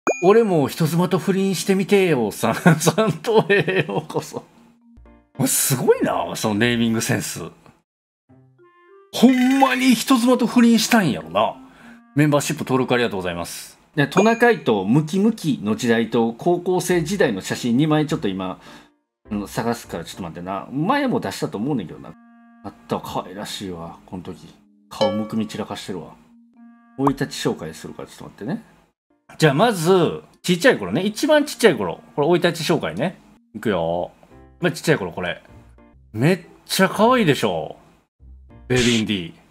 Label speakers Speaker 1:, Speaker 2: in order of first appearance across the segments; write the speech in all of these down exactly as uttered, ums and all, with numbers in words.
Speaker 1: 俺も人妻と不倫してみてよさんさんとへようこそ。すごいな、そのネーミングセンス。ほんまに人妻と不倫したんやろな。メンバーシップ登録ありがとうございます。でトナカイとムキムキの時代と高校生時代の写真にまいちょっと今、うん、探すからちょっと待ってな。前も出したと思うねんけどな。あったわ、可愛らしいわ、この時。顔むくみ散らかしてるわ。生い立ち紹介するからちょっと待ってね。じゃあまず、ちっちゃい頃ね。一番ちっちゃい頃。これ生い立ち紹介ね。いくよ。まあ、ちっちゃい頃これ。めっちゃ可愛いでしょ。ベビンディ。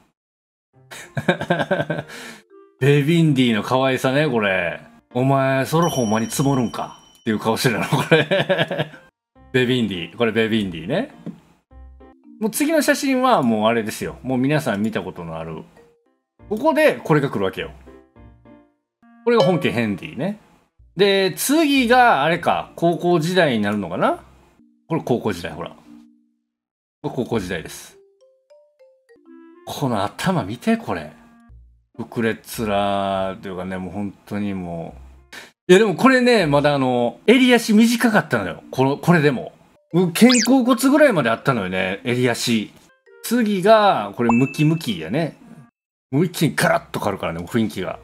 Speaker 1: ベビンディの可愛さね、これ。お前、それほんまに積もるんかっていう顔してるの、これ。ベビンディ。これベビンディね。もう次の写真はもうあれですよ。もう皆さん見たことのある。ここでこれが来るわけよ。これが本家ヘンディね。で、次があれか、高校時代になるのかな。これ高校時代、ほら。これ高校時代です。この頭見て、これ。膨れっ面というかね、もう本当にもう。いやでもこれね、まだあの、襟足短かったのよ。この、これでも。肩甲骨ぐらいまであったのよね、襟足。次が、これムキムキやね。もう一気にガラッと変わるからね、雰囲気が。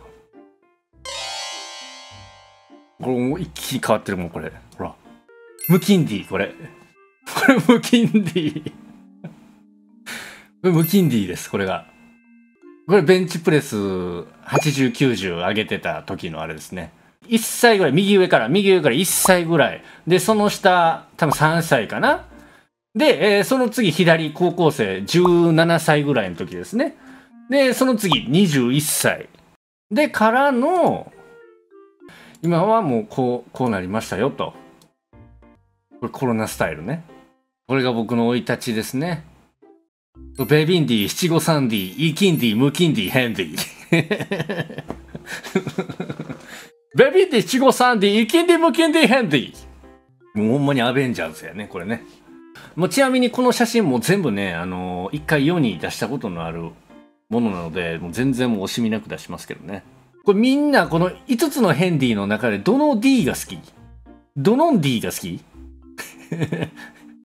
Speaker 1: これもう一気に変わってるもん、これ。ほら。ムキンディ、これ。これムキンディ。これムキンディです、これが。これベンチプレスはちじゅう、きゅうじゅう上げてた時のあれですね。いっさいぐらい、右上から、右上からいっさいぐらい。で、その下、多分さんさいかな。で、えー、その次、左、高校生、じゅうななさいぐらいの時ですね。で、その次、にじゅういっさい。で、からの、今はもうこう、こうなりましたよと。これコロナスタイルね。これが僕の生い立ちですね。ベビンディ、七五三ディ、イキンディ、ムキンディ、ヘンディ。ベビンディ、七五三ディ、イキンディ、ムキンディ、ヘンディ。もうほんまにアベンジャーズやね、これね。もうちなみにこの写真も全部ね、あのー、一回世に出したことのあるものなので、もう全然もう惜しみなく出しますけどね。これみんなこのいつつのヘンディの中でどの D が好き？どの D が好き？